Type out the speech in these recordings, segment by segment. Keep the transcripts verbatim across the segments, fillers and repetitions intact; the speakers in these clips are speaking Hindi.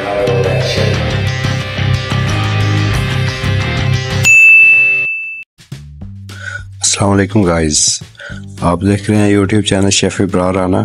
अस्सलाम वालेकुम गाइस, आप देख रहे हैं YouTube channel chef Ibrar Rana.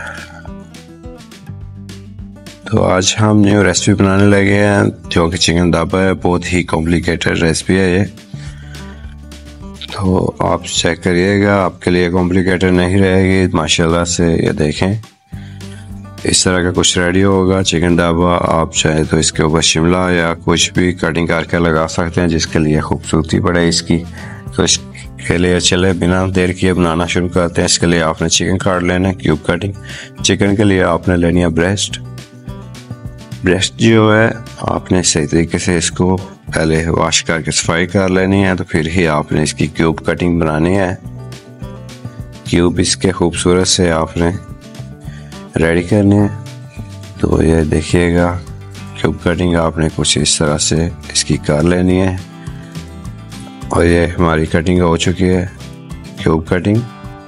तो आज हम न्यू रेसिपी बनाने लगे हैं जो कि चिकन दाबा है। बहुत ही कॉम्प्लिकेटेड रेसिपी है ये, तो आप चेक करिएगा, आपके लिए कॉम्प्लिकेटेड नहीं रहेगी माशाल्लाह से। ये देखें, इस तरह का कुछ रेडी होगा चिकन दाबा। आप चाहे तो इसके ऊपर शिमला या कुछ भी कटिंग करके लगा सकते हैं जिसके लिए खूबसूरती बढ़े इसकी। तो इसके लिए चले बिना देर किए बनाना शुरू करते हैं। इसके लिए आपने चिकन काट लेना है क्यूब कटिंग। चिकन के लिए आपने लेनी है ब्रेस्ट। ब्रेस्ट जो है आपने सही तरीके से इसको पहले वॉश करके सफाई कर लेनी है, तो फिर ही आपने इसकी क्यूब कटिंग बनानी है। क्यूब इसके खूबसूरत से आपने रेडी करने हैं। तो ये देखिएगा, क्यूब कटिंग आपने कुछ इस तरह से इसकी कर लेनी है। और ये हमारी कटिंग हो चुकी है क्यूब कटिंग।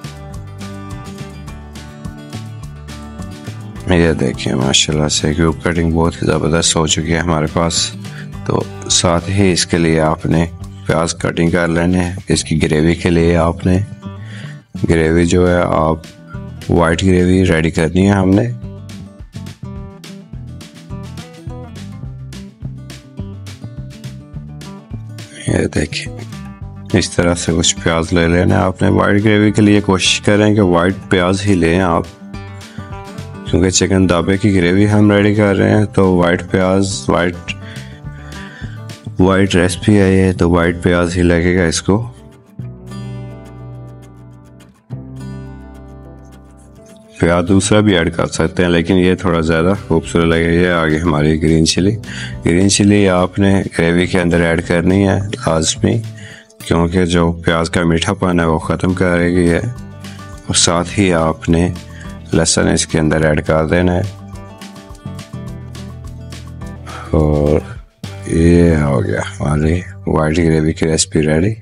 ये देखिए माशाल्लाह से क्यूब कटिंग बहुत ही ज़बरदस्त हो चुकी है हमारे पास। तो साथ ही इसके लिए आपने प्याज कटिंग कर लेने हैं। इसकी ग्रेवी के लिए आपने ग्रेवी जो है आप वाइट ग्रेवी रेडी करनी है हमने। ये देखिए, इस तरह से कुछ प्याज ले लेना है आपने। वाइट ग्रेवी के लिए कोशिश करें कि वाइट प्याज ही लें आप, क्योंकि चिकन दाबे की ग्रेवी हम रेडी कर रहे हैं। तो वाइट प्याज, वाइट वाइट रेसिपी है ये, तो वाइट प्याज ही लगेगा इसको। प्याज दूसरा भी ऐड कर सकते हैं, लेकिन ये थोड़ा ज़्यादा खूबसूरत लगेगा। ये आगे हमारी ग्रीन चिली। ग्रीन चिली आपने ग्रेवी के अंदर ऐड करनी है लाजमी, क्योंकि जो प्याज का मीठापन है वो ख़त्म करेगी है। और साथ ही आपने लहसुन इसके अंदर ऐड कर देना है। और ये हो गया हमारी वाइट ग्रेवी की रेसिपी रेडी।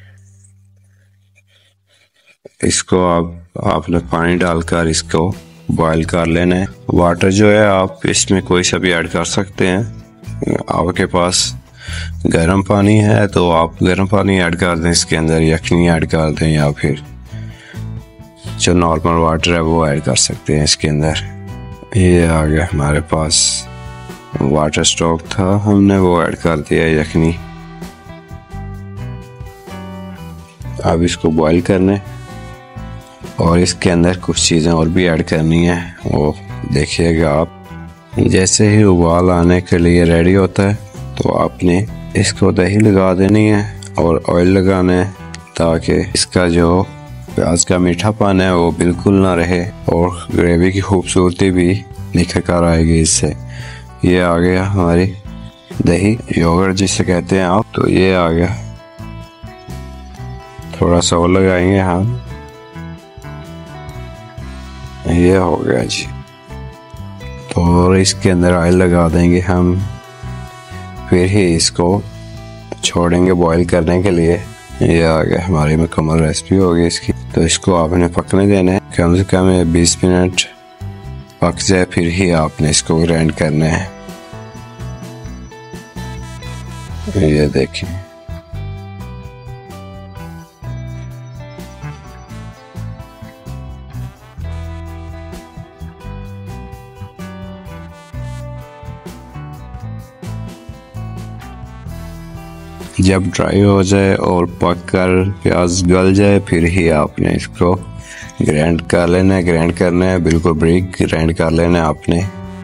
इसको आप आपने पानी डालकर इसको बॉईल कर लेना है। वाटर जो है आप इसमें कोई सा भी ऐड कर सकते हैं। आपके पास गर्म पानी है तो आप गर्म पानी ऐड कर दें इसके अंदर, यखनी ऐड कर दें, या फिर जो नॉर्मल वाटर है वो ऐड कर सकते हैं इसके अंदर। ये आ गया हमारे पास वाटर स्टॉक था, हमने वो ऐड कर दिया यखनी। अब इसको बॉईल करने और इसके अंदर कुछ चीज़ें और भी ऐड करनी है, वो देखिएगा आप। जैसे ही उबाल आने के लिए रेडी होता है तो आपने इसको दही लगा देनी है और ऑयल लगाना है, ताकि इसका जो प्याज का मीठापन है वो बिल्कुल ना रहे और ग्रेवी की खूबसूरती भी निखर कर आएगी इससे। ये आ गया हमारी दही, योगर्ट जिसे कहते हैं आप। तो ये आ गया, थोड़ा सा और लगाएंगे हम। ये हो गया जी। तो इसके अंदर ऑयल लगा देंगे हम, फिर ही इसको छोड़ेंगे बॉईल करने के लिए। ये आ गया हमारी मुकम्मल रेसिपी होगी इसकी। तो इसको आपने पकने देना है, कम से कम बीस मिनट पक जाए, फिर ही आपने इसको ग्राइंड करना है। ये देखिए, जब ड्राई हो जाए और पक कर प्याज गल जाए, फिर ही आपने इसको ग्राइंड कर लेना है। ग्राइंड करना है, बिल्कुल बारीक ग्राइंड कर लेना है आपने।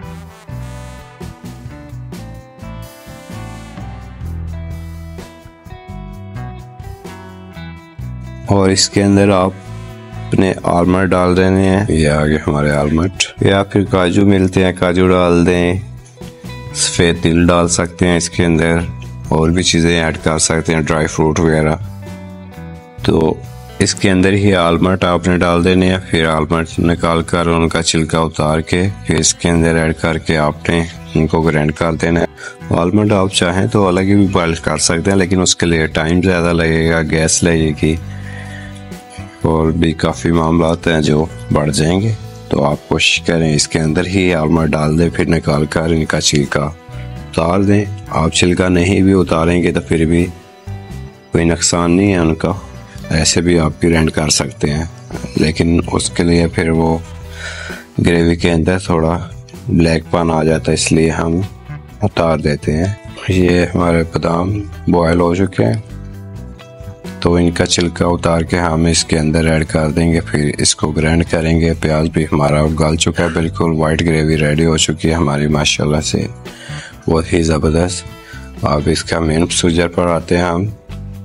और इसके अंदर आप अपने आलमंड डाल देने हैं। ये आगे हमारे आलमंड, या फिर काजू मिलते हैं, काजू डाल दें। सफ़ेद तिल डाल सकते हैं इसके अंदर, और भी चीज़ें ऐड कर सकते हैं, ड्राई फ्रूट वगैरह। तो इसके अंदर ही आलमंड आपने डाल देने हैं। फिर आलमंड निकाल कर उनका छिलका उतार के फिर इसके अंदर ऐड करके आपने उनको ग्राइंड कर देना है। आलमंड आप चाहें तो अलग ही भी बॉयल कर सकते हैं, लेकिन उसके लिए टाइम ज़्यादा लगेगा, गैस लगेगी और भी काफ़ी मामलात हैं जो बढ़ जाएंगे। तो आप कोशिश करें इसके अंदर ही आलमंड डाल दें, फिर निकाल कर इनका छिलका उतार दें। आप छिलका नहीं भी उतारेंगे तो फिर भी कोई नुकसान नहीं है उनका, ऐसे भी आप ग्राइंड कर सकते हैं, लेकिन उसके लिए फिर वो ग्रेवी के अंदर थोड़ा ब्लैकपन आ जाता है, इसलिए हम उतार देते हैं। ये हमारे बादाम बॉयल हो चुके हैं, तो इनका छिलका उतार के हम इसके अंदर ऐड कर देंगे, फिर इसको ग्राइंड करेंगे। प्याज भी हमारा गल चुका है, बिल्कुल वाइट ग्रेवी रेडी हो चुकी है हमारी माशाल्लाह से, बहुत ही ज़बरदस्त। अब इसका मेन प्रोसीजर पर आते हैं हम।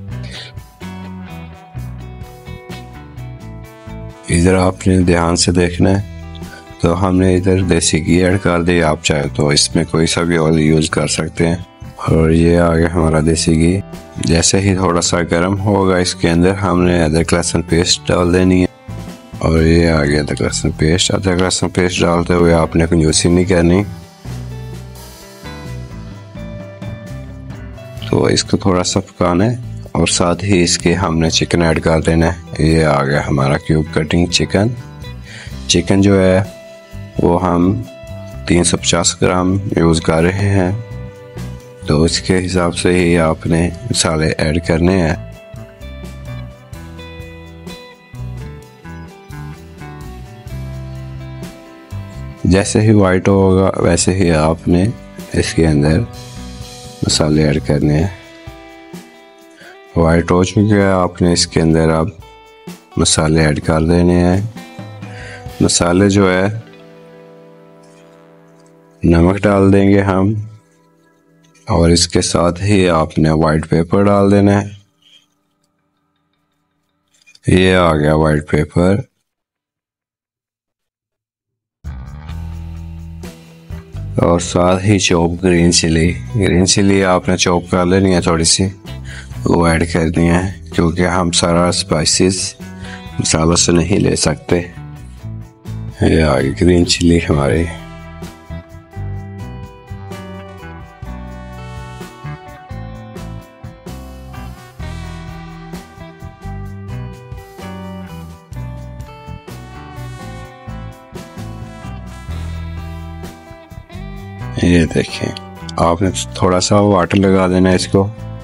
इधर आपने ध्यान से देखना है, तो हमने इधर देसी घी ऐड कर दिया, आप चाहे तो इसमें कोई सा भी ऑयल यूज़ कर सकते हैं। और ये आ गया हमारा देसी घी। जैसे ही थोड़ा सा गर्म होगा इसके अंदर हमने अदरक लहसुन पेस्ट डाल देनी है, और ये आ गया अदरक लहसुन पेस्ट। अदरक लहसुन पेस्ट डालते हुए आपने कंजूसी नहीं करनी, तो इसको थोड़ा सा पकाना है, और साथ ही इसके हमने चिकन ऐड कर देना है। ये आ गया हमारा क्यूब कटिंग चिकन। चिकन जो है वो हम तीन सौ पचास ग्राम यूज़ कर रहे हैं, तो उसके हिसाब से ही आपने मसाले ऐड करने हैं। जैसे ही वाइट होगा वैसे ही आपने इसके अंदर मसाले ऐड करने हैं। वाइट हो चुके हैं, आपने इसके अंदर अब मसाले ऐड कर देने हैं। मसाले जो है नमक डाल देंगे हम, और इसके साथ ही आपने वाइट पेपर डाल देना है। ये आ गया वाइट पेपर। और साथ ही chop green chilli. Green chilli आपने चॉप कर लेनी है थोड़ी सी, वो ऐड करनी है, क्योंकि हम सारा स्पाइसेस मसालों से नहीं ले सकते। ये आ गई ग्रीन चिली हमारी। ये देखें, आपने थोड़ा सा वाटर लगा देना है इसको,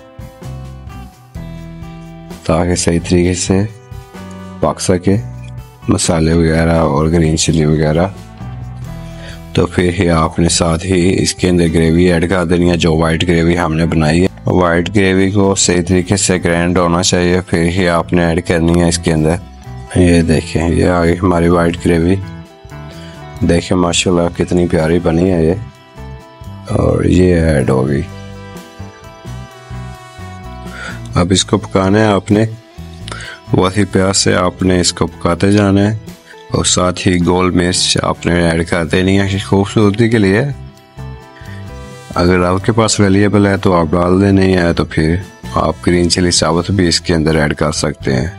ताकि सही तरीके से पक सके मसाले वगैरह और ग्रीन चिली वगैरह। तो फिर ही आपने साथ ही इसके अंदर ग्रेवी ऐड कर देनी है, जो वाइट ग्रेवी हमने बनाई है। वाइट ग्रेवी को सही तरीके से ग्राइंड होना चाहिए, फिर ही आपने ऐड करनी है इसके अंदर। ये देखें, ये आ गई हमारी वाइट ग्रेवी। देखें माशाल्लाह कितनी प्यारी बनी है ये, और ये ऐड हो गई। अब इसको पकाना है आपने, वही प्याज से आपने इसको पकाते जाना है, और साथ ही गोल मिर्च आपने ऐड कर देनी है खूबसूरती के लिए। अगर आपके पास अवेलेबल है तो आप डाल दें, नहीं है तो फिर आप ग्रीन चिली साबुत भी इसके अंदर ऐड कर सकते हैं।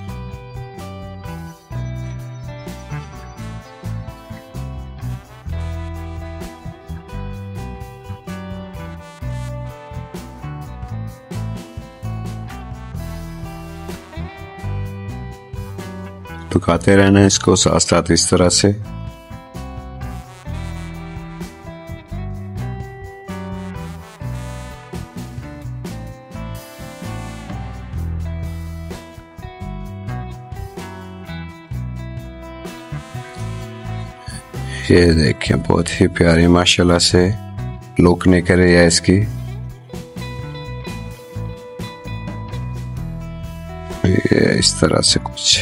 पकाते रहना है इसको साथ साथ इस तरह से। ये देखिए बहुत ही प्यारी माशाल्लाह से लुक निकल रही है इसकी। ये इस तरह से कुछ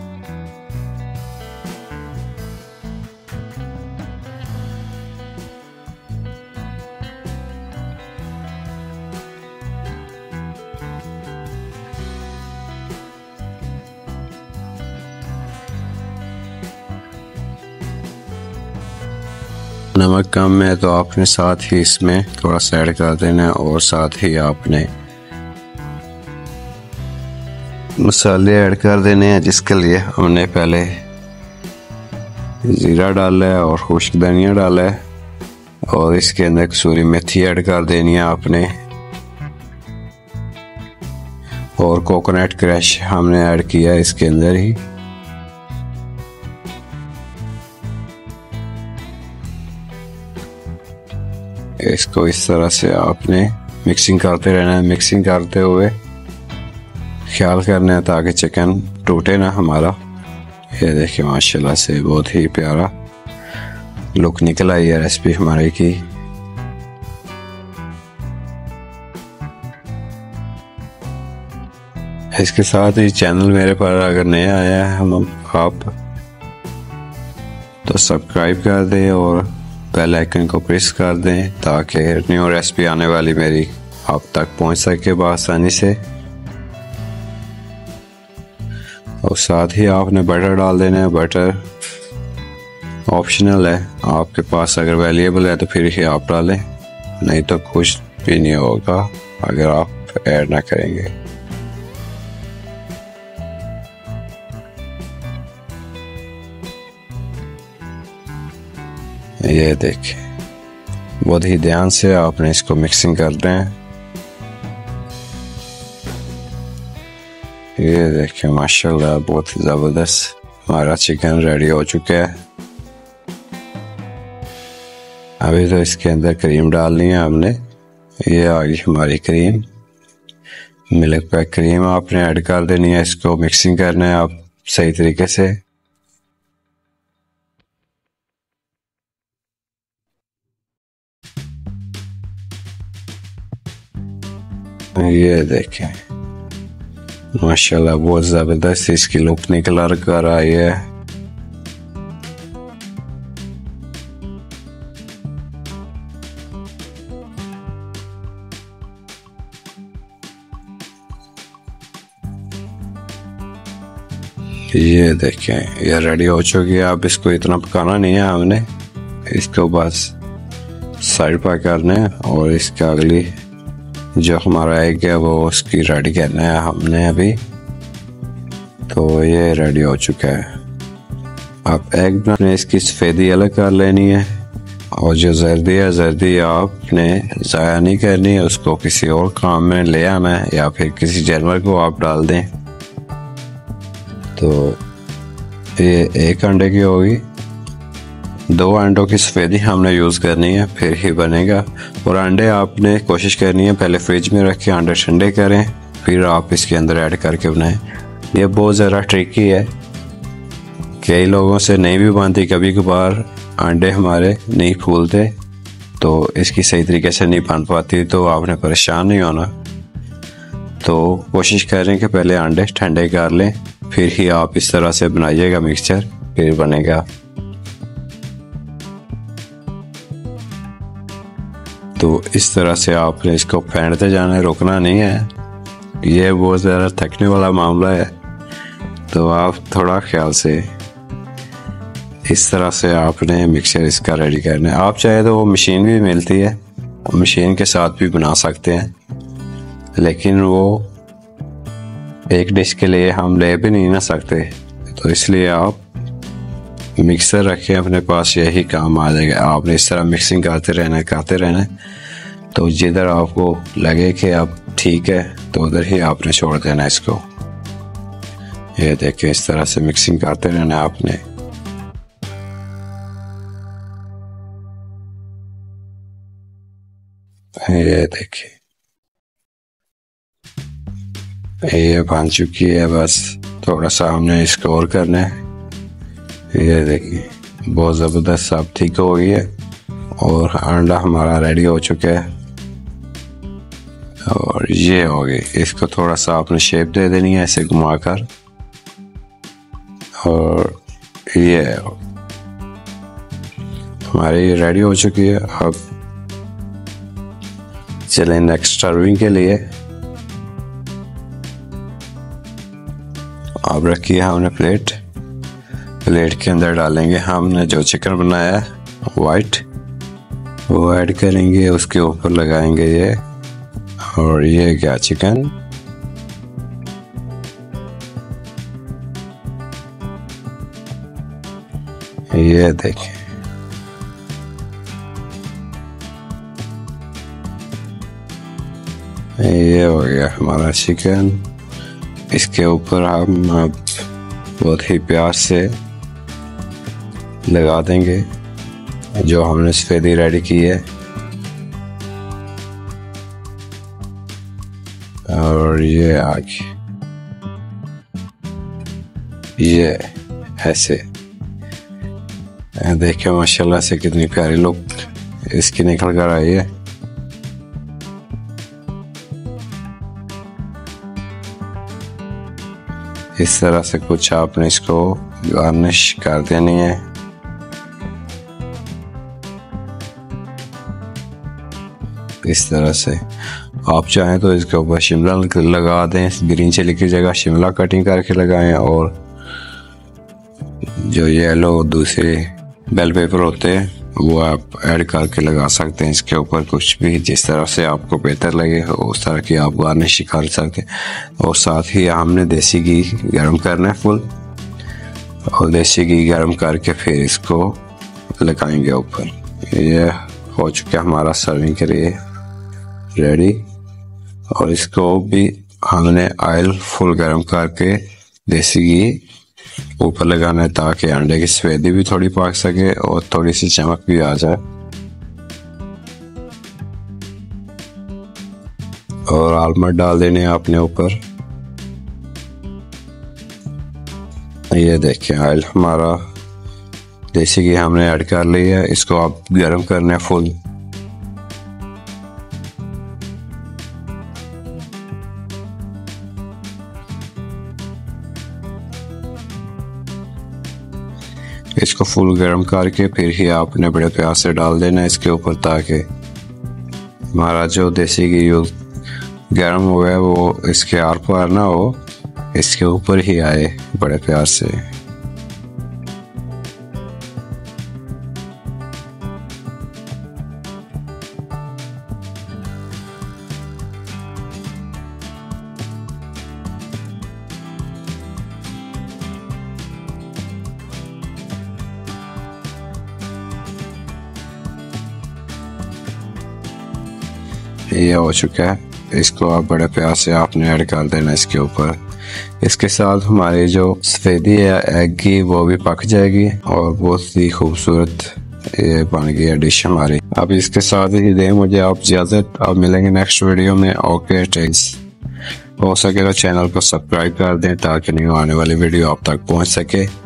नमक कम है तो आपने साथ ही इसमें थोड़ा सा ऐड कर देना है, और साथ ही आपने मसाले ऐड कर देने हैं, जिसके लिए हमने पहले ज़ीरा डाला है और खुश्क धनिया डाला है, और इसके अंदर कसूरी मेथी ऐड कर देनी है आपने, और कोकोनट क्रश हमने ऐड किया है इसके अंदर ही। इसको इस तरह से आपने मिक्सिंग करते रहना है। मिक्सिंग करते हुए ख्याल करना है ताकि चिकन टूटे ना हमारा। ये देखिए माशाल्लाह से बहुत ही प्यारा लुक निकल आई है रेसिपी हमारे की। इसके साथ ही चैनल मेरे पर अगर नया आया है हम आप तो सब्सक्राइब कर दें और बेल आइकन को प्रेस कर दें ताकि न्यू रेसिपी आने वाली मेरी आप तक पहुंच सके बआसानी से। और साथ ही आपने बटर डाल देना है। बटर ऑप्शनल है, आपके पास अगर अवेलेबल है तो फिर ही आप डालें, नहीं तो कुछ भी नहीं होगा अगर आप ऐड ना करेंगे। ये देखिए बहुत ही ध्यान से आपने इसको मिक्सिंग करना है। ये देखिए माशाल्लाह बहुत ही ज़बरदस्त हमारा चिकन रेडी हो चुका है। अभी तो इसके अंदर क्रीम डालनी है हमने। ये आ गई हमारी क्रीम, मिल्क पैक क्रीम आपने ऐड कर देनी है। इसको मिक्सिंग करना है आप सही तरीके से। ये देखें माशाल्लाह बहुत ज़बरदस्त इसकी लुक निकल कर आई है। ये देखें ये रेडी हो चुकी है। अब इसको इतना पकाना नहीं है हमने, इसको बस साइड पर करना है और इसका अगली जो हमारा एग है वो उसकी रेडी करना है हमने अभी। तो ये रेडी हो चुका है। अब एग बनाने इसकी सफ़ेदी अलग कर लेनी है और जो जर्दी है जर्दी आपने ज़ाया नहीं करनी है, उसको किसी और काम में ले आना है या फिर किसी जानवर को आप डाल दें। तो ये एक अंडे की होगी, दो अंडों की सफ़ेदी हमने यूज़ करनी है फिर ही बनेगा। और अंडे आपने कोशिश करनी है पहले फ्रिज में रख के अंडे ठंडे करें फिर आप इसके अंदर ऐड करके बनाएं। ये बहुत ज़रा ट्रिकी है, कई लोगों से नहीं भी बनती, कभी कभार अंडे हमारे नहीं फूलते तो इसकी सही तरीके से नहीं बन पाती, तो आपने परेशान नहीं होना। तो कोशिश करें कि पहले अंडे ठंडे कर लें फिर ही आप इस तरह से बनाइएगा मिक्सचर, फिर बनेगा। तो इस तरह से आपने इसको फेंटते जाना है, रोकना नहीं है। ये बहुत ज़्यादा थकने वाला मामला है तो आप थोड़ा ख्याल से इस तरह से आपने मिक्सचर इसका रेडी करना है। आप चाहे तो वो मशीन भी मिलती है, मशीन के साथ भी बना सकते हैं, लेकिन वो एक डिश के लिए हम ले भी नहीं ना सकते, तो इसलिए आप मिक्सर रखें अपने पास, यही काम आ जाएगा। आपने इस तरह मिक्सिंग करते रहना है करते रहना है, तो जिधर आपको लगे कि अब ठीक है तो उधर ही आपने छोड़ देना इसको। ये देखिए इस तरह से मिक्सिंग करते रहना है आपने। ये देखिए ये बन चुकी है, बस थोड़ा सा हमने इसको और करना है। ये देखिए बहुत ज़बरदस्त सब ठीक हो गई है और अंडा हमारा रेडी हो चुका है और ये हो गई। इसको थोड़ा सा आपने शेप दे देनी है ऐसे घुमाकर, और ये हमारी रेडी हो चुकी है। अब चलें नेक्स्ट सर्विंग के लिए। अब रखी है हमने प्लेट, प्लेट के अंदर डालेंगे हमने जो चिकन बनाया है वाइट, वो ऐड करेंगे, उसके ऊपर लगाएंगे ये, और ये गया चिकन। ये देखें ये हो गया हमारा चिकन। इसके ऊपर हम अब बहुत ही प्यार से लगा देंगे जो हमने सफेदी रेडी की है। और ये आगे ये ऐसे देखिए माशाल्लाह से कितनी प्यारी लुक इसकी निकल कर आई है। इस तरह से कुछ आपने इसको गार्निश कर देनी है। इस तरह से आप चाहें तो इसके ऊपर शिमला लगा दें, ग्रीन चिली की जगह शिमला कटिंग करके लगाएं, और जो येलो दूसरे बेल पेपर होते हैं वो आप ऐड करके लगा सकते हैं इसके ऊपर। कुछ भी जिस तरह से आपको बेहतर लगे उस तरह की आप गार्निश कर सकते हैं। और साथ ही हमने देसी घी गर्म करना है फुल, और देसी घी गर्म करके फिर इसको लगाएंगे ऊपर। ये हो चुका हमारा सर्विंग के लिए रेडी। और इसको भी हमने ऑयल फुल गर्म करके देसी घी ऊपर लगाना है ताकि अंडे की सफेदी भी थोड़ी पक सके और थोड़ी सी चमक भी आ जाए। और आलमंड डाल देने आपने ऊपर। ये देखिए ऑयल हमारा देसी घी हमने ऐड कर लिया है। इसको आप गर्म करना है फुल। इसको फुल गर्म करके फिर ही आपने बड़े प्याज से डाल देना है इसके ऊपर, ताकि हमारा जो देसी घी गर्म हो गया वो इसके आर पार ना हो, इसके ऊपर ही आए बड़े प्याज से। ये हो चुका है। इसको आप बड़े प्याज से आपने ऐड कर देना इसके ऊपर। इसके साथ हमारी जो सफेदी है एग की वो भी पक जाएगी और बहुत ही खूबसूरत ये बन गई है डिश हमारी। अब इसके साथ ही दें मुझे आप इजाज़त। अब मिलेंगे नेक्स्ट वीडियो में। ओके टेक्स। हो सके तो चैनल को सब्सक्राइब कर दें ताकि न्यू आने वाली वीडियो आप तक पहुंच सके।